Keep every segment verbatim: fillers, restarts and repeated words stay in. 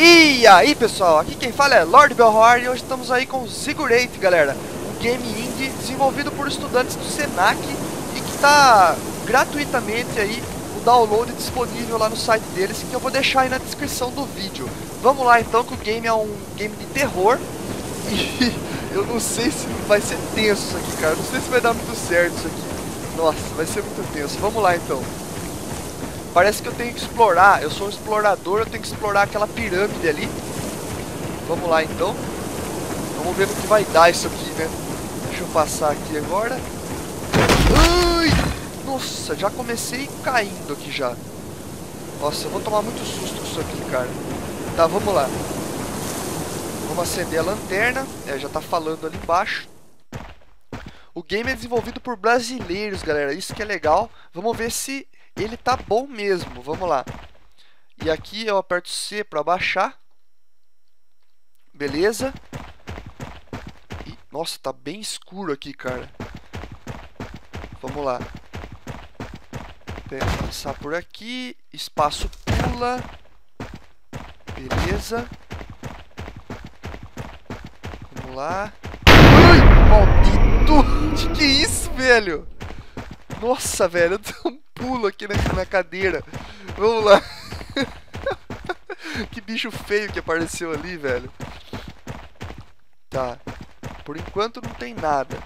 E aí pessoal, aqui quem fala é Lord Belroar e hoje estamos aí com Ziggurat, galera, um game indie desenvolvido por estudantes do Senac e que está gratuitamente aí o download disponível lá no site deles, que eu vou deixar aí na descrição do vídeo. Vamos lá então, que o game é um game de terror e eu não sei se vai ser tenso isso aqui, cara, não sei se vai dar muito certo isso aqui. Nossa, vai ser muito tenso. Vamos lá então. Parece que eu tenho que explorar, eu sou um explorador, eu tenho que explorar aquela pirâmide ali. Vamos lá então. Vamos ver no que vai dar isso aqui, né? Deixa eu passar aqui agora. Ai! Nossa, já comecei caindo aqui já. Nossa, eu vou tomar muito susto com isso aqui, cara. Tá, vamos lá. Vamos acender a lanterna. É, já tá falando ali embaixo. O game é desenvolvido por brasileiros, galera. Isso que é legal. Vamos ver se ele tá bom mesmo. Vamos lá. E aqui eu aperto C para baixar. Beleza. E, nossa, tá bem escuro aqui, cara. Vamos lá. Vou passar por aqui. Espaço pula. Beleza. Vamos lá. Ai, maldito! Que que é isso, velho? Nossa, velho, eu dei um pulo aqui na, na cadeira. Vamos lá. Que bicho feio que apareceu ali, velho. Tá. Por enquanto não tem nada.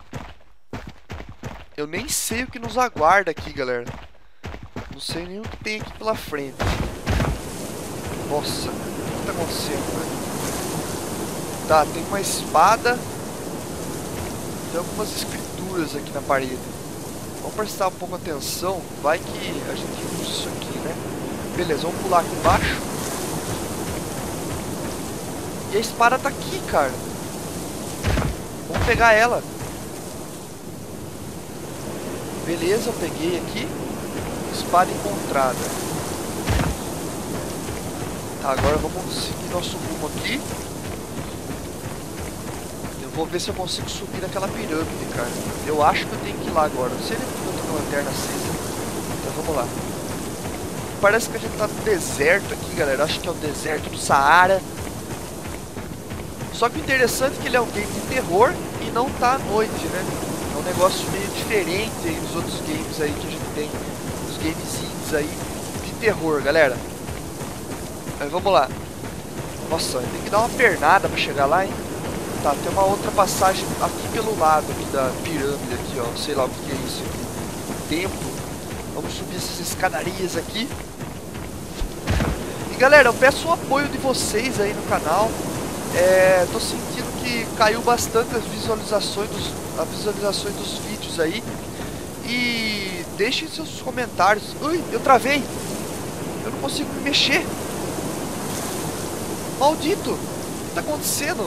Eu nem sei o que nos aguarda aqui, galera. Não sei nem o que tem aqui pela frente. Nossa, o que tá acontecendo, velho? Tá, tem uma espada. Tem algumas escrituras aqui na parede. Vamos prestar um pouco atenção. Vai que a gente usa isso aqui, né? Beleza, vamos pular aqui embaixo. E a espada tá aqui, cara. Vamos pegar ela. Beleza, eu peguei aqui. Espada encontrada. Tá, agora vamos seguir nosso rumo aqui. Eu vou ver se eu consigo subir naquela pirâmide, cara. Eu acho que eu tenho que ir lá agora. Não sei nem porque eu tô com a lanterna acesa. Então vamos lá. Parece que a gente tá no deserto aqui, galera. Acho que é o deserto do Saara. Só que o interessante é que ele é um game de terror e não tá à noite, né? É um negócio meio diferente aí dos outros games aí que a gente tem. Os games indies aí de terror, galera. Mas vamos lá. Nossa, tem que dar uma pernada pra chegar lá, hein? Tá, tem uma outra passagem aqui pelo lado aqui da pirâmide aqui, ó. Sei lá o que é isso aqui. Templo. Vamos subir essas escadarias aqui. E galera, eu peço o apoio de vocês aí no canal. É, tô sentindo que caiu bastante as visualizações dos, as visualizações dos vídeos aí. E deixem seus comentários. Ui, eu travei. Eu não consigo me mexer. Maldito. O que tá acontecendo?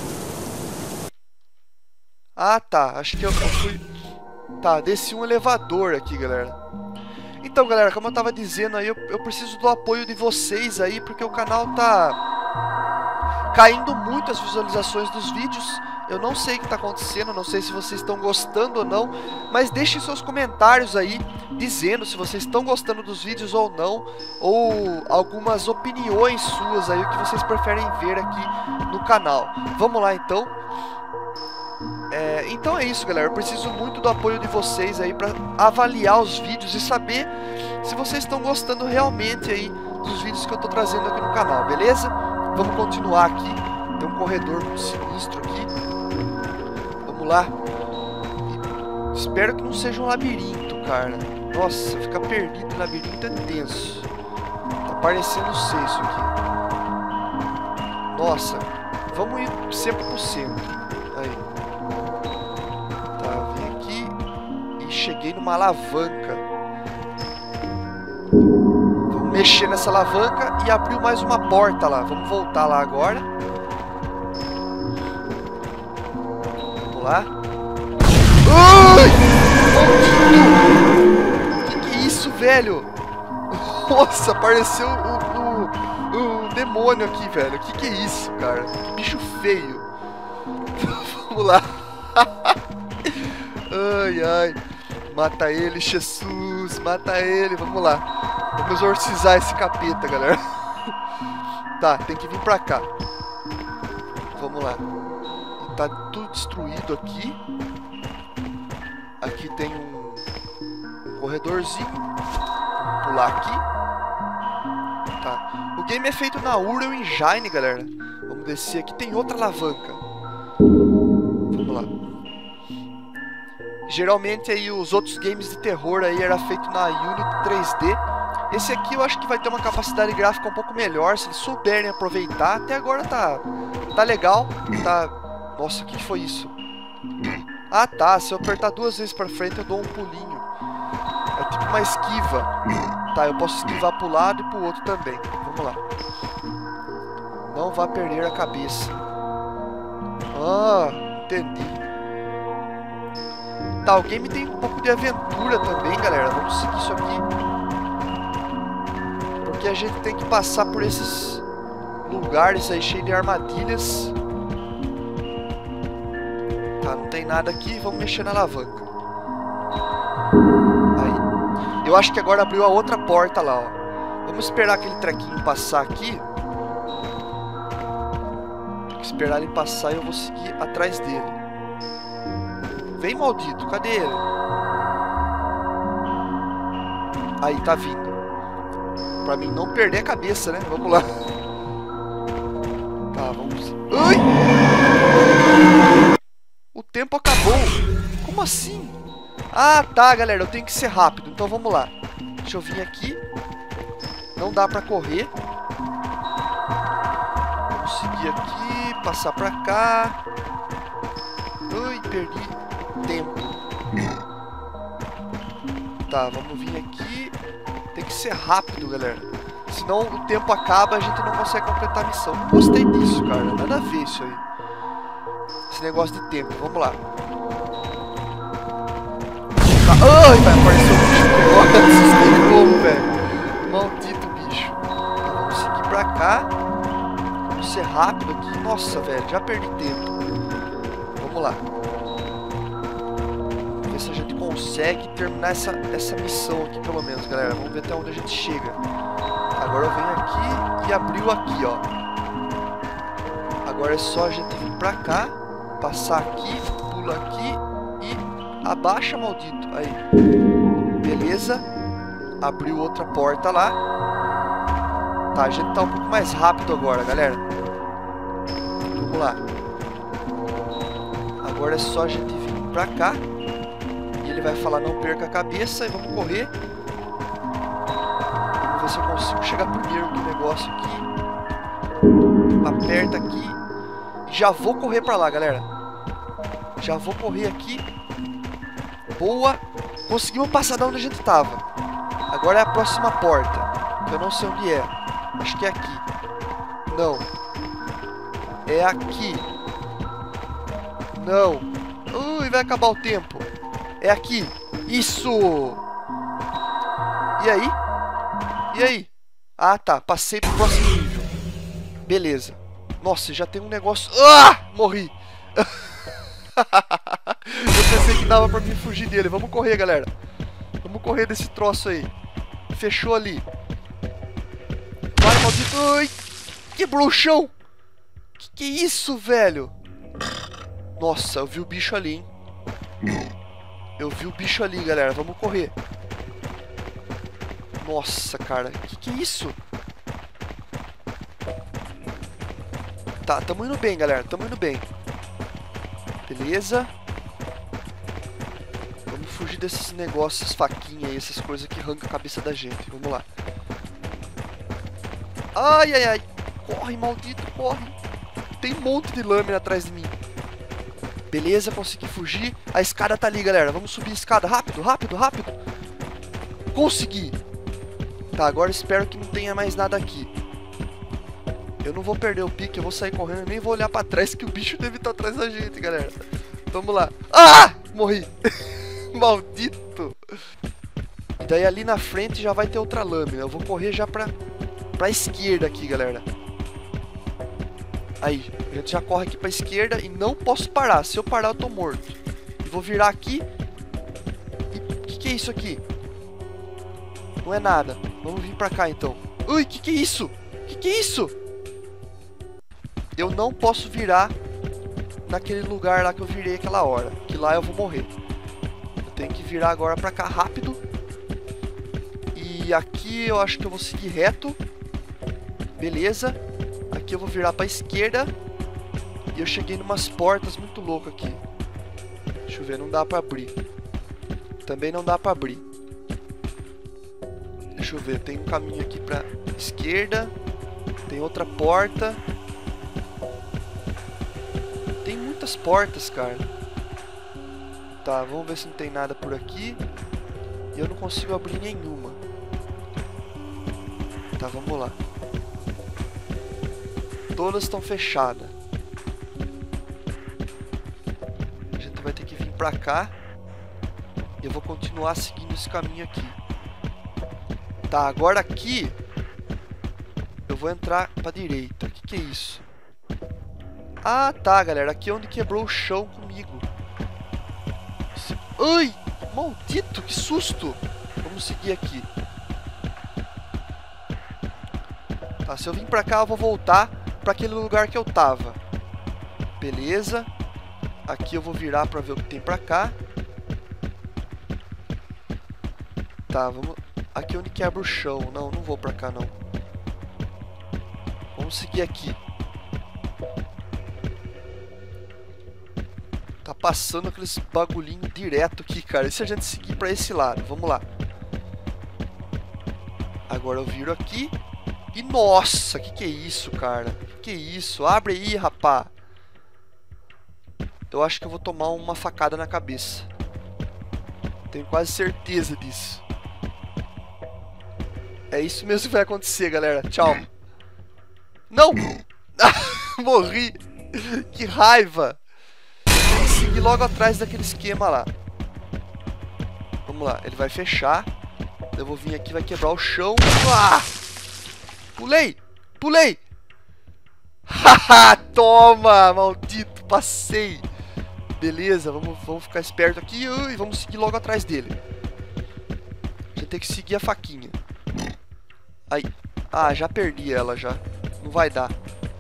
Ah, tá. Acho que eu, eu fui... Tá, desci um elevador aqui, galera. Então, galera, como eu tava dizendo aí, eu, eu preciso do apoio de vocês aí, porque o canal tá caindo muito as visualizações dos vídeos. Eu não sei o que tá acontecendo, não sei se vocês estão gostando ou não, mas deixem seus comentários aí, dizendo se vocês estão gostando dos vídeos ou não, ou algumas opiniões suas aí, o que vocês preferem ver aqui no canal. Vamos lá, então. É, então é isso, galera. Eu preciso muito do apoio de vocês aí para avaliar os vídeos e saber se vocês estão gostando realmente aí dos vídeos que eu tô trazendo aqui no canal, beleza? Vamos continuar aqui. Tem um corredor sinistro aqui. Vamos lá. E espero que não seja um labirinto, cara. Nossa, ficar perdido em labirinto é tenso. Tá parecendo ser isso aqui. Nossa, vamos ir sempre pro centro. Aí. Cheguei numa alavanca. Vamos mexer nessa alavanca e abriu mais uma porta lá. Vamos voltar lá agora. Vamos lá. Ai! Que que é isso, velho? Nossa, apareceu o, o, o demônio aqui, velho. Que que é isso, cara? Que bicho feio. Vamos lá. Ai, ai. Mata ele, Jesus, mata ele, vamos lá. Vamos exorcizar esse capeta, galera. Tá, tem que vir pra cá. Vamos lá. Tá tudo destruído aqui. Aqui tem um, um corredorzinho. Vamos pular aqui. Tá. O game é feito na Unreal Engine, galera. Vamos descer aqui. Tem outra alavanca. Vamos lá. Geralmente aí os outros games de terror aí era feito na Unity três D. Esse aqui eu acho que vai ter uma capacidade gráfica um pouco melhor, se eles souberem aproveitar. Até agora tá, tá legal, tá... Nossa, o que foi isso? Ah tá, se eu apertar duas vezes pra frente eu dou um pulinho. É tipo uma esquiva. Tá, eu posso esquivar pro lado e pro outro também. Vamos lá. Não vá perder a cabeça. Ah, entendi. Tá, o game tem um pouco de aventura também, galera. Vamos seguir isso aqui. Porque a gente tem que passar por esses lugares aí cheios de armadilhas. Tá, não tem nada aqui. Vamos mexer na alavanca. Aí. Eu acho que agora abriu a outra porta lá, ó. Vamos esperar aquele trequinho passar aqui. Tem que esperar ele passar e eu vou seguir atrás dele. Vem, maldito. Cadê ele? Aí, tá vindo. Pra mim não perder a cabeça, né? Vamos lá. Tá, vamos... Ai! O tempo acabou. Como assim? Ah, tá, galera. Eu tenho que ser rápido. Então vamos lá. Deixa eu vir aqui. Não dá pra correr. Vamos seguir aqui. Passar pra cá. Ui, perdi tempo. Tá, vamos vir aqui. Tem que ser rápido, galera. Senão o tempo acaba e a gente não consegue completar a missão. Não gostei disso, cara. Nada a ver isso aí. Esse negócio de tempo. Vamos lá. Tá. Ai, vai aparecer um bicho agora. Assustei de novo, velho. Maldito bicho. Então, vamos seguir pra cá. Vamos ser rápido aqui. Nossa, velho. Já perdi tempo. Vamos lá. Vamos ver se a gente consegue terminar essa, essa missão aqui, pelo menos, galera. Vamos ver até onde a gente chega. Agora eu venho aqui e abriu aqui, ó. Agora é só a gente vir pra cá, passar aqui, pula aqui e abaixa, maldito. Aí. Beleza. Abriu outra porta lá. Tá, a gente tá um pouco mais rápido agora, galera. Vamos lá. Agora é só a gente vir pra cá. E ele vai falar não perca a cabeça e vamos correr. Vamos ver se eu consigo chegar primeiro do negócio aqui. Aperta aqui. Já vou correr pra lá, galera. Já vou correr aqui. Boa. Conseguimos passar da onde a gente tava. Agora é a próxima porta. Eu não sei onde é. Acho que é aqui. Não. É aqui. Não. Ui, vai acabar o tempo. É aqui. Isso. E aí? E aí? Ah, tá. Passei pro próximo nível. Beleza. Nossa, já tem um negócio... Ah! Morri. Eu pensei que dava pra mim fugir dele. Vamos correr, galera. Vamos correr desse troço aí. Fechou ali. Para, maldito. Ai! Quebrou o chão. Que que é isso, velho? Nossa, eu vi o bicho ali, hein? Eu vi o bicho ali, galera. Vamos correr. Nossa, cara. Que que é isso? Tá, tamo indo bem, galera. Tamo indo bem. Beleza. Vamos fugir desses negócios, faquinha aí, essas coisas que arrancam a cabeça da gente. Vamos lá. Ai, ai, ai. Corre, maldito, corre. Tem um monte de lâmina atrás de mim. Beleza, consegui fugir. A escada tá ali, galera. Vamos subir a escada. Rápido, rápido, rápido. Consegui. Tá, agora espero que não tenha mais nada aqui. Eu não vou perder o pique, eu vou sair correndo e nem vou olhar pra trás, que o bicho deve estar atrás da gente, galera. Vamos lá. Ah! Morri. Maldito. E daí ali na frente já vai ter outra lâmina. Eu vou correr já pra, pra esquerda aqui, galera. Aí, a gente já corre aqui pra esquerda e não posso parar. Se eu parar, eu tô morto. E vou virar aqui. E o que, que é isso aqui? Não é nada. Vamos vir pra cá, então. Ui, que que é isso? Que que é isso? eu não posso virar naquele lugar lá que eu virei aquela hora, que lá eu vou morrer. Eu tenho que virar agora pra cá rápido. E aqui eu acho que eu vou seguir reto. Beleza. Aqui eu vou virar pra esquerda. E eu cheguei numas portas muito loucas aqui. Deixa eu ver, não dá pra abrir. Também não dá pra abrir. Deixa eu ver, tem um caminho aqui pra esquerda. Tem outra porta. Tem muitas portas, cara. Tá, vamos ver se não tem nada por aqui. E eu não consigo abrir nenhuma. Tá, vamos lá. Todas estão fechadas. A gente vai ter que vir pra cá. E eu vou continuar seguindo esse caminho aqui. Tá, agora aqui eu vou entrar pra direita. O que que é isso? Ah, tá, galera. Aqui é onde quebrou o chão comigo. Ai, maldito, que susto. Vamos seguir aqui. Tá, se eu vim pra cá, eu vou voltar pra aquele lugar que eu tava. Beleza. Aqui eu vou virar pra ver o que tem pra cá. Tá, vamos... Aqui é onde quebra o chão. Não, não vou pra cá, não. Vamos seguir aqui. Tá passando aqueles bagulhinhos direto aqui, cara. E se a gente seguir pra esse lado? Vamos lá. Agora eu viro aqui. E nossa, que que é isso, cara? Que que é isso? Abre aí, rapá. Eu acho que eu vou tomar uma facada na cabeça. Tenho quase certeza disso. É isso mesmo que vai acontecer, galera. Tchau. Não! Morri. Que raiva. Tem que seguir logo atrás daquele esquema lá. Vamos lá. Ele vai fechar. Eu vou vir aqui, vai quebrar o chão. Ah! Pulei! Pulei! Haha! Toma! Maldito! Passei! Beleza, vamos, vamos ficar esperto aqui e vamos seguir logo atrás dele. A gente tem que seguir a faquinha. Aí. Ah, já perdi ela já. Não vai dar.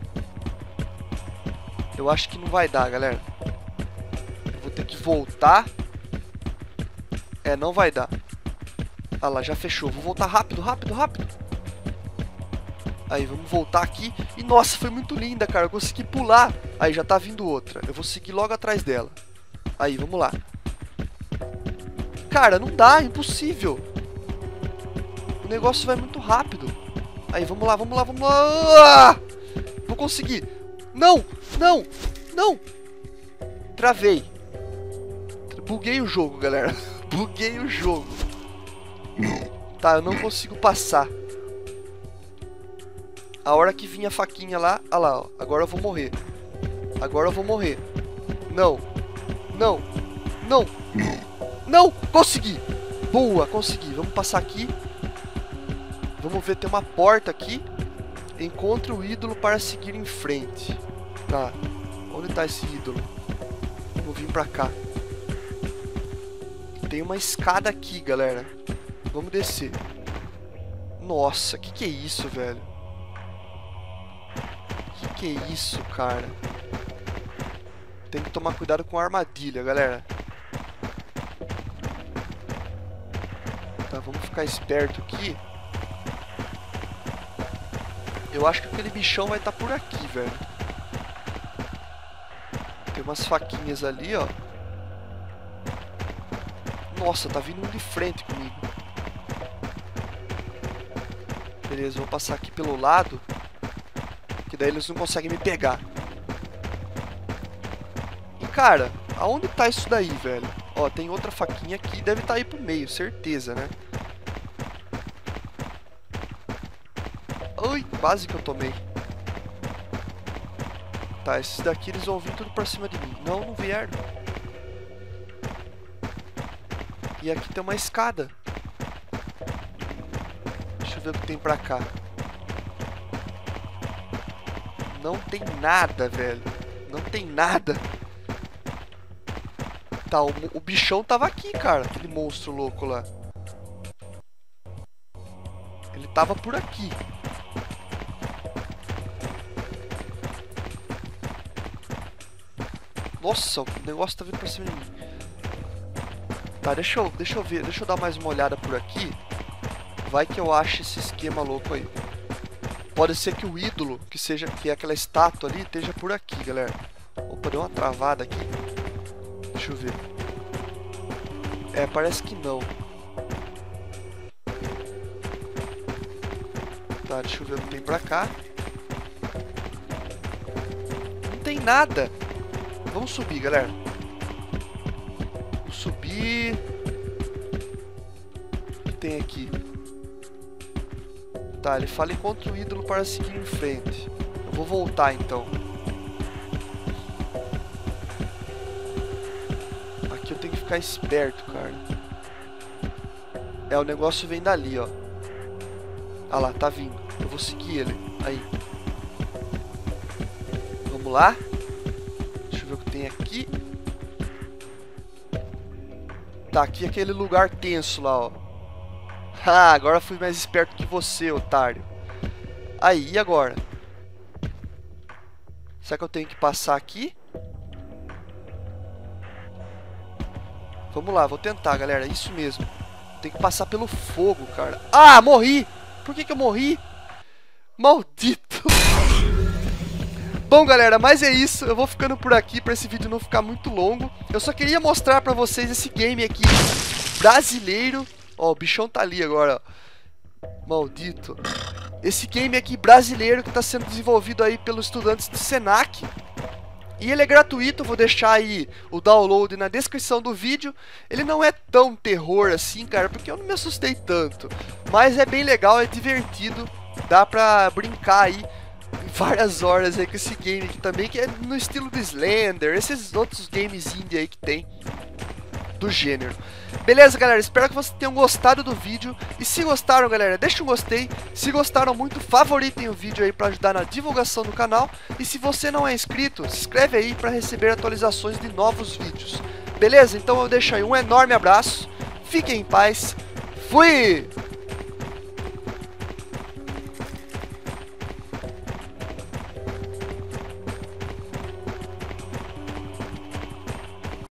Eu acho que não vai dar, galera. Eu vou ter que voltar. É, não vai dar. Ah lá, já fechou. Vou voltar rápido, rápido, rápido. Aí, vamos voltar aqui. E nossa, foi muito linda, cara. Eu consegui pular. Aí, já tá vindo outra. Eu vou seguir logo atrás dela. Aí, vamos lá. Cara, não dá, é impossível. O negócio vai muito rápido. Aí, vamos lá, vamos lá, vamos lá. Ah! Vou conseguir. Não, não, não. Travei. Buguei o jogo, galera. Buguei o jogo. Tá, eu não consigo passar. A hora que vinha a faquinha lá, olha lá, ó, agora eu vou morrer. Agora eu vou morrer. Não, não, não, não, consegui. Boa, consegui. Vamos passar aqui. Vamos ver, tem uma porta aqui. Encontre o ídolo para seguir em frente. Tá, onde tá esse ídolo? Vou vir pra cá. Tem uma escada aqui, galera. Vamos descer. Nossa, que que é isso, velho? Que que é isso, cara? Tem que tomar cuidado com a armadilha, galera. Tá, vamos ficar esperto aqui. Eu acho que aquele bichão vai estar por aqui, velho. Tem umas faquinhas ali, ó. Nossa, tá vindo um de frente comigo. Beleza, vou passar aqui pelo lado. Que daí eles não conseguem me pegar. E cara, aonde tá isso daí, velho? Ó, tem outra faquinha aqui. Deve estar aí pro meio, certeza, né? Ai, quase que eu tomei. Tá, esses daqui eles vão vir tudo pra cima de mim. Não, não vieram. E aqui tem uma escada. Deixa eu ver o que tem pra cá. Não tem nada, velho. Não tem nada. Tá, o, o bichão tava aqui, cara. Aquele monstro louco lá. Ele tava por aqui. Nossa, o negócio tá vindo pra cima de mim. Tá, deixa eu, deixa eu ver, deixa eu dar mais uma olhada por aqui. Vai que eu acho esse esquema louco aí. Pode ser que o ídolo, que seja, que é aquela estátua ali, esteja por aqui, galera. Opa, deu uma travada aqui. Deixa eu ver. É, parece que não. Tá, deixa eu ver o que tem pra cá. Não tem nada. Vamos subir, galera. Vamos subir. O que tem aqui? Tá, ele fala encontre o ídolo para seguir em frente. Eu vou voltar então. Aqui eu tenho que ficar esperto, cara. É, o negócio vem dali, ó. Ah lá, tá vindo. Eu vou seguir ele. Aí. Vamos lá. Deixa eu ver o que tem aqui. Tá, aqui é aquele lugar tenso lá, ó. Ah, agora fui mais esperto que você, otário. Aí, e agora? Será que eu tenho que passar aqui? Vamos lá, vou tentar, galera. Isso mesmo. Tem que passar pelo fogo, cara. Ah, morri! Por que que eu morri? Maldito! Bom, galera, mas é isso. Eu vou ficando por aqui para esse vídeo não ficar muito longo. Eu só queria mostrar para vocês esse game aqui brasileiro. Ó, o bichão tá ali agora, ó. Maldito. Esse game aqui brasileiro que tá sendo desenvolvido aí pelos estudantes do Senac. E ele é gratuito, eu vou deixar aí o download na descrição do vídeo. Ele não é tão terror assim, cara, porque eu não me assustei tanto. Mas é bem legal, é divertido. Dá pra brincar aí várias horas aí com esse game aqui também, que é no estilo do Slender, esses outros games indie aí que tem do gênero. Beleza, galera? Espero que vocês tenham gostado do vídeo. E se gostaram, galera, deixa um gostei. Se gostaram muito, favoritem o vídeo aí para ajudar na divulgação do canal. E se você não é inscrito, se inscreve aí para receber atualizações de novos vídeos. Beleza? Então eu deixo aí um enorme abraço. Fiquem em paz. Fui!